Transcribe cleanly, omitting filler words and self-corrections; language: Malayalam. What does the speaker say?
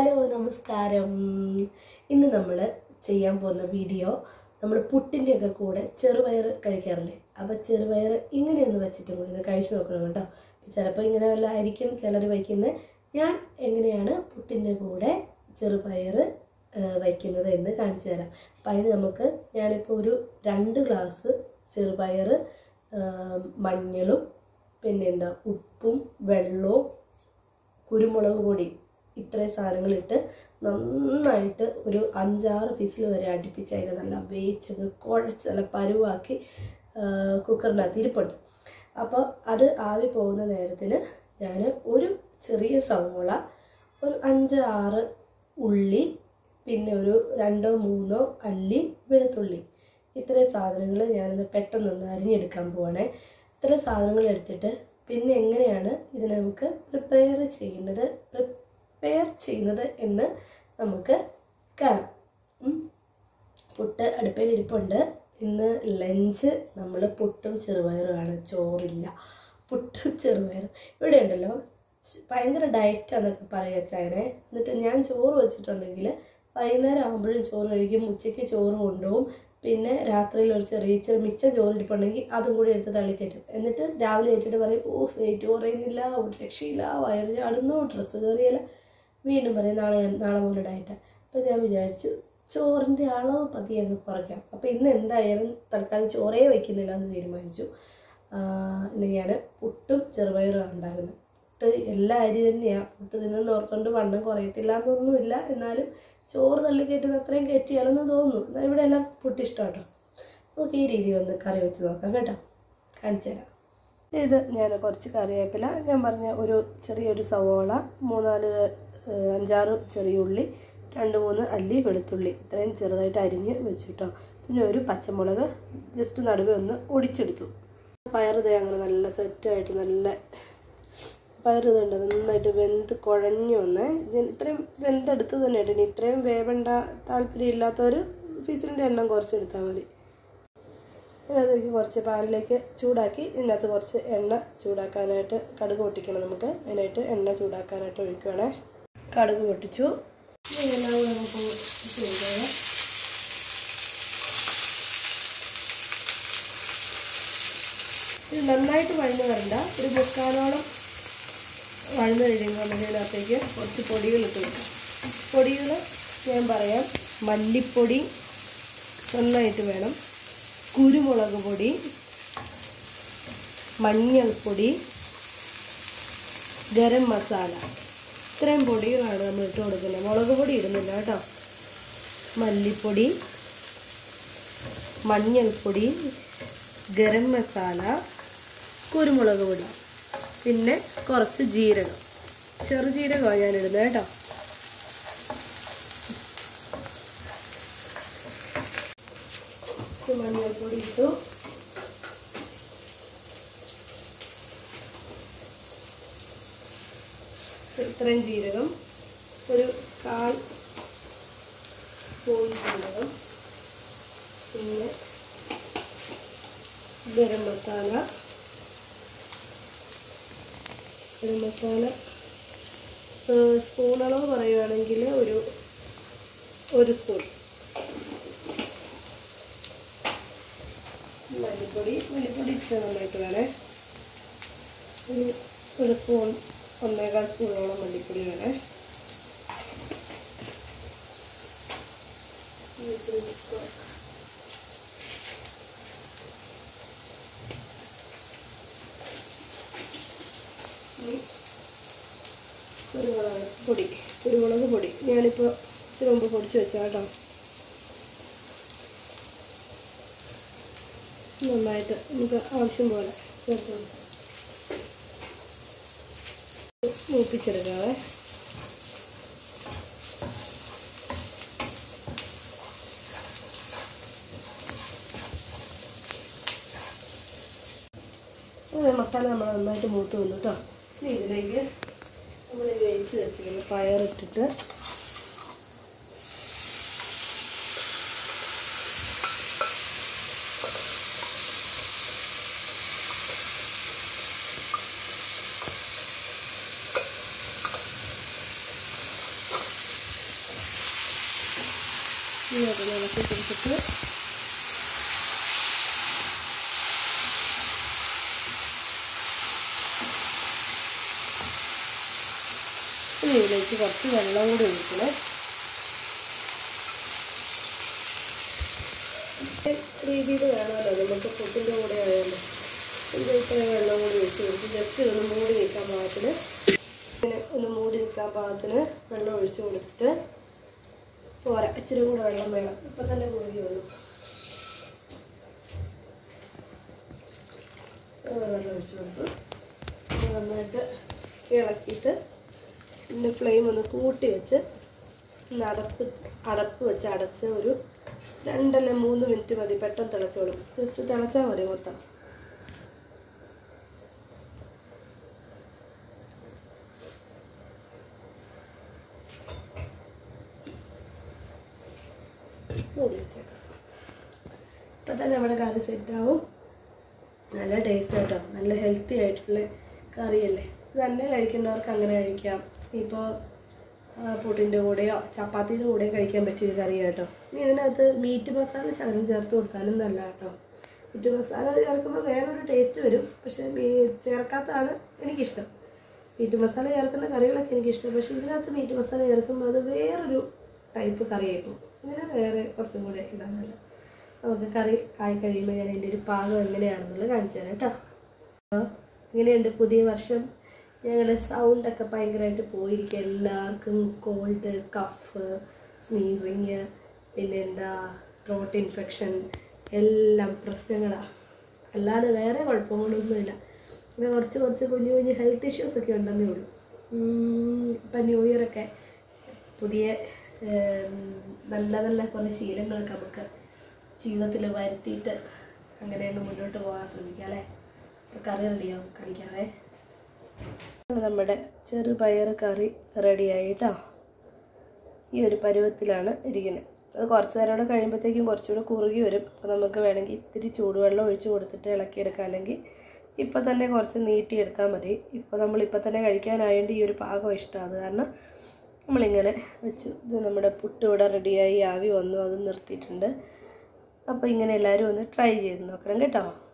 ഹലോ നമസ്കാരം. ഇന്ന് നമ്മൾ ചെയ്യാൻ പോകുന്ന വീഡിയോ നമ്മൾ പുട്ടിൻ്റെയൊക്കെ കൂടെ ചെറുപയർ കഴിക്കാറില്ലേ, അപ്പോൾ ചെറുപയർ ഇങ്ങനെയൊന്ന് വെച്ചിട്ടും കൂടി ഇത് കഴിച്ചു നോക്കണം കേട്ടോ. ചിലപ്പോൾ ഇങ്ങനെ വല്ല ആയിരിക്കും ചിലർ വയ്ക്കുന്നത്. ഞാൻ എങ്ങനെയാണ് പുട്ടിൻ്റെ കൂടെ ചെറുപയർ വയ്ക്കുന്നത് എന്ന് കാണിച്ചു തരാം. അപ്പം അതിന് നമുക്ക് ഞാനിപ്പോൾ ഒരു 2 ഗ്ലാസ് ചെറുപയർ മഞ്ഞളും പിന്നെ ഉപ്പും വെള്ളവും കുരുമുളക് പൊടി ഇത്രയും സാധനങ്ങളിട്ട് നന്നായിട്ട് ഒരു 5-6 വിസിൽ വരെ അടുപ്പിച്ച് അതിനെ നല്ല വേവിച്ചത് കുഴച്ച് നല്ല പരുവാക്കി കുക്കറിനകത്ത് ഇരിപ്പുണ്ട്. അപ്പോൾ അത് ആവി പോകുന്ന നേരത്തിന് ഞാൻ ഒരു ചെറിയ സവോള, ഒരു 5-6 ഉള്ളി, പിന്നെ ഒരു 2-3 അല്ലി വെളുത്തുള്ളി, ഇത്രയും സാധനങ്ങൾ ഞാനിന്ന് പെട്ടെന്നൊന്ന് അരിഞ്ഞെടുക്കാൻ പോവാണേ. ഇത്രയും സാധനങ്ങൾ എടുത്തിട്ട് പിന്നെ എങ്ങനെയാണ് ഇതിനെ നമുക്ക് പ്രിപ്പയർ ചെയ്യുന്നത് എന്ന് നമുക്ക് കാണാം. പുട്ട് അടുപ്പയിൽ ഇരിപ്പുണ്ട്. ഇന്ന് ലഞ്ച് നമ്മൾ പുട്ടും ചെറുപയറുമാണ്, ചോറില്ല. പുട്ടും ചെറുപയറും ഇവിടെ ഉണ്ടല്ലോ, ഭയങ്കര ഡയറ്റാന്നൊക്കെ പറയുക ചായനെ. എന്നിട്ട് ഞാൻ ചോറ് വെച്ചിട്ടുണ്ടെങ്കിൽ വൈകുന്നേരം ആകുമ്പോഴും ചോറ് കഴിക്കും, ഉച്ചയ്ക്ക് ചോറ് കൊണ്ടുപോകും, പിന്നെ രാത്രിയിൽ ഒരു ചെറിയ മിച്ച ചോറ് ഇരിപ്പുണ്ടെങ്കിൽ അതും കൂടി എടുത്ത് തള്ളിക്കറ്റും. എന്നിട്ട് രാവിലെ ഏറ്റിട്ട് പറയും, വെയിറ്റ് കുറയുന്നില്ല, ഒരു രക്ഷയില്ല, വയറ് ചാടുന്നു, ഡ്രസ്സ് കയറിയല്ല. വീണ്ടും പറയും നാളെ മുതൽ ഡയറ്റാണ്. അപ്പോൾ ഞാൻ വിചാരിച്ചു ചോറിൻ്റെ അളവ് പതിയെ അങ്ങ് കുറയ്ക്കാം. അപ്പോൾ ഇന്ന് എന്തായാലും തൽക്കാലം ചോറേ വയ്ക്കുന്നില്ല എന്ന് തീരുമാനിച്ചു. ഇന്ന് ഞാൻ പുട്ടും ചെറുപയറും ഉണ്ടാക്കുന്നത്. പുട്ട് എല്ലാ അരി തന്നെയാണ്. പുട്ട് തിന്നെന്ന് ഓർത്തുകൊണ്ട് വണ്ണം കുറയത്തില്ല എന്നൊന്നുമില്ല, എന്നാലും ചോറ് തള്ളി കയറ്റുന്ന അത്രയും കയറ്റിയാലെന്ന് തോന്നുന്നു. എന്നാൽ ഇവിടെ എല്ലാം പുട്ട് ഇഷ്ടം കേട്ടോ. നമുക്ക് ഈ രീതിയിൽ ഒന്ന് കറി വെച്ച് നോക്കാം കേട്ടോ, കാണിച്ചു തരാം. ഇത് ഞാൻ കുറച്ച് കറിവേപ്പില, ഞാൻ പറഞ്ഞ ഒരു ചെറിയൊരു സവോള, 5-6 ചെറിയ ഉള്ളി, 2-3 അല്ലി വെളുത്തുള്ളി, ഇത്രയും ചെറുതായിട്ട് അരിഞ്ഞ് വെച്ചു കേട്ടോ. പിന്നെ ഒരു പച്ചമുളക് ജസ്റ്റ് നടുവേ ഒന്ന് ഒടിച്ചെടുത്തു. പയറുതേ അങ്ങനെ നല്ല സെറ്റായിട്ട് നല്ല പയർ ഇതുണ്ട്, നന്നായിട്ട് വെന്ത് കുഴഞ്ഞു വന്നേ. ഇത്രയും വെന്തെടുത്ത് തന്നെ കേട്ടോ. ഇനി ഇത്രയും വേവണ്ട താല്പര്യമില്ലാത്തവർ ഫീസിലിൻ്റെ എണ്ണം കുറച്ചെടുത്താൽ മതി. അതിനകത്തേക്ക് കുറച്ച് പാനിലേക്ക് ചൂടാക്കി ഇതിനകത്ത് കുറച്ച് എണ്ണ ചൂടാക്കാനായിട്ട് കടുക് പൊട്ടിക്കണം. നമുക്ക് അതിനായിട്ട് എണ്ണ ചൂടാക്കാനായിട്ട് ഒഴിക്കുകയാണേ. കടുക് പൊട്ടിച്ചു. ഇതെല്ലാം നമുക്ക് ചെയ്തോളാം. ഇത് നന്നായിട്ട് വഴന്ന് വരണ്ട, ഒരു 3/4 വഴന്ന് കഴിയുമ്പോൾ നമ്മൾ ഇതിനകത്തേക്ക് കുറച്ച് പൊടികൾ ഇട്ട് കൊടുക്കാം. പൊടികൾ ഞാൻ പറയാം, മല്ലിപ്പൊടി നന്നായിട്ട് വേണം, കുരുമുളക് പൊടി, മഞ്ഞൾപ്പൊടി, ഗരം മസാല, ഇത്രയും പൊടികളാണ് നമ്മൾ ഇട്ട് കൊടുക്കുന്നത്. മുളക് പൊടി ഇടുന്നില്ല കേട്ടോ. മല്ലിപ്പൊടി, മഞ്ഞൾപ്പൊടി, ഗരം മസാല, കുരുമുളക് പൊടി, പിന്നെ കുറച്ച് ജീരകം, ചെറുജീരകമാണ് ഞാൻ ഇടുന്നത് കേട്ടോ. മഞ്ഞൾപ്പൊടി ഇട്ടു. ഇത്രയും ജീരകം, ഒരു 1/4 സ്പൂൺ ജീരകം, പിന്നെ ഗരം മസാല സ്പൂണളവ് പറയുകയാണെങ്കിൽ ഒരു സ്പൂൺ. മല്ലിപ്പൊടി ഇത്ര നന്നായിട്ട് വേണേ. ഒരു സ്പൂൺ 1.25 സ്പൂണോളം മല്ലിപ്പൊടി വേണേ. കുരുമുളക് പൊടി ഞാനിപ്പോൾ ഇച്ചിരി മുമ്പ് പൊടിച്ച് വെച്ചാൽ കേട്ടോ. നന്നായിട്ട് നമുക്ക് ആവശ്യം പോലെ ചേർത്ത് മൂപ്പിച്ചെടുക്കാവേ. മസാല നമ്മൾ നന്നായിട്ട് മൂത്ത് വന്നു കേട്ടോ. ഇനി ഇതിലേക്ക് നമ്മൾ വേവിച്ച് വെച്ചിരിക്കുന്ന പയറിട്ടിട്ട് ഇങ്ങോട്ട് ഇളക്കി കൊടുത്തിട്ട് ഇനി ഇതിലേക്ക് കുറച്ച് വെള്ളം കൂടി ഒഴിക്കണേ. രീതിയിൽ വേണമല്ലോ നമുക്ക് പുട്ടിൻ്റെ കൂടെ ആയതുകൊണ്ട്. ഇത്രയും വെള്ളം കൂടി ഒഴിച്ച് കൊടുത്ത് ജസ്റ്റ് ഒന്ന് മൂടി നിൽക്കാൻ പാകത്തിന്, ഇങ്ങനെ ഒന്ന് മൂടി നിൽക്കാൻ പാകത്തിന് വെള്ളം ഒഴിച്ച് കൊടുത്തിട്ട് പോരാ, ഇച്ചിരി കൂടെ വെള്ളം വേണം. ഇപ്പം തന്നെ മൂടി വന്നു. വെള്ളം ഒഴിച്ച് കൊടുത്തു നന്നായിട്ട് ഇളക്കിയിട്ട് പിന്നെ ഫ്ലെയിം ഒന്ന് കൂട്ടി വെച്ച് അടപ്പ് വെച്ച് അടച്ച് ഒരു 2 അല്ലെങ്കിൽ 3 മിനിറ്റ് മതി. പെട്ടെന്ന് തിളച്ചോളും. ജസ്റ്റ് തിളച്ചാൽ മതി മൊത്തം. മൂടി വെച്ചേക്കാം. ഇപ്പം തന്നെ നമ്മുടെ കറി സെറ്റാവും. നല്ല ടേസ്റ്റ് കേട്ടോ, നല്ല ഹെൽത്തി ആയിട്ടുള്ള കറിയല്ലേ. ഇത് തന്നെ കഴിക്കുന്നവർക്ക് അങ്ങനെ കഴിക്കാം. ഇപ്പോൾ പുട്ടിൻ്റെ കൂടെയോ ചപ്പാത്തിൻ്റെ കൂടെയോ കഴിക്കാൻ പറ്റിയൊരു കറി കേട്ടോ. ഇനി ഇതിനകത്ത് മീറ്റ് മസാല ശകലം ചേർത്ത് കൊടുത്താലും നല്ല കേട്ടോ. മീറ്റ് മസാല ചേർക്കുമ്പോൾ വേറൊരു ടേസ്റ്റ് വരും, പക്ഷേ ചേർക്കാത്തതാണ് എനിക്കിഷ്ടം. മീറ്റ് മസാല ചേർക്കുന്ന കറികളൊക്കെ എനിക്കിഷ്ടം, പക്ഷേ ഇതിനകത്ത് മീറ്റ് മസാല ചേർക്കുമ്പോൾ അത് വേറൊരു ടൈപ്പ് കറിയായിപ്പോൾ. ഇതിന് വേറെ കുറച്ചും കൂടെ ഇതാണല്ലോ. നമുക്ക് കറി ആയി കഴിയുമ്പോൾ ഞാൻ എൻ്റെ ഒരു പാകം എങ്ങനെയാണെന്നുള്ളത് കാണിച്ചു തരാം കേട്ടോ. ഇങ്ങനെയുണ്ട് പുതിയ വർഷം. ഞങ്ങളുടെ സൗണ്ടൊക്കെ ഭയങ്കരമായിട്ട് പോയിരിക്കുക. എല്ലാവർക്കും കോൾഡ്, കഫ്, സ്നീസിങ്, പിന്നെന്താ ത്രോട്ട് ഇൻഫെക്ഷൻ, എല്ലാം പ്രശ്നങ്ങളാണ്. അല്ലാതെ വേറെ കുഴപ്പങ്ങളൊന്നുമില്ല. പിന്നെ കുറച്ച് കുഞ്ഞു കുഞ്ഞു ഹെൽത്ത് ഇഷ്യൂസൊക്കെ ഉണ്ടെന്നേ ഉള്ളൂ. ഇപ്പം ന്യൂ ഇയറൊക്കെ പുതിയ നല്ല കുറേ ശീലങ്ങളൊക്കെ നമുക്ക് ജീവിതത്തിൽ വരുത്തിയിട്ട് അങ്ങനെയൊന്ന് മുന്നോട്ട് പോകാൻ ശ്രമിക്കാം അല്ലേ. ഇപ്പോൾ കറി റെഡിയാവും, കാണിക്കാവേ. നമ്മുടെ ചെറുപയർ കറി റെഡിയായിട്ടോ. ഈ ഒരു പരുവത്തിലാണ് ഇരിക്കുന്നത്. അത് കുറച്ച് നേരം കൂടെ കഴിയുമ്പോഴത്തേക്കും കുറച്ചുകൂടെ കുറുകി വരും. അപ്പോൾ നമുക്ക് വേണമെങ്കിൽ ഇത്തിരി ചൂടുവെള്ളം ഒഴിച്ച് കൊടുത്തിട്ട് ഇളക്കിയെടുക്കാം, അല്ലെങ്കിൽ ഇപ്പോൾ തന്നെ കുറച്ച് നീട്ടിയെടുത്താൽ മതി. നമ്മളിപ്പോൾ തന്നെ കഴിക്കാനായതുകൊണ്ട് ഈ ഒരു പാകം ഇഷ്ടമാണ്. അത് കാരണം നമ്മളിങ്ങനെ വെച്ചു. ഇത് നമ്മുടെ പുട്ട് ഇവിടെ റെഡിയായി ആവി വന്നു, അത് നിർത്തിയിട്ടുണ്ട്. അപ്പോൾ ഇങ്ങനെ എല്ലാവരും ഒന്ന് ട്രൈ ചെയ്ത് നോക്കണം കേട്ടോ.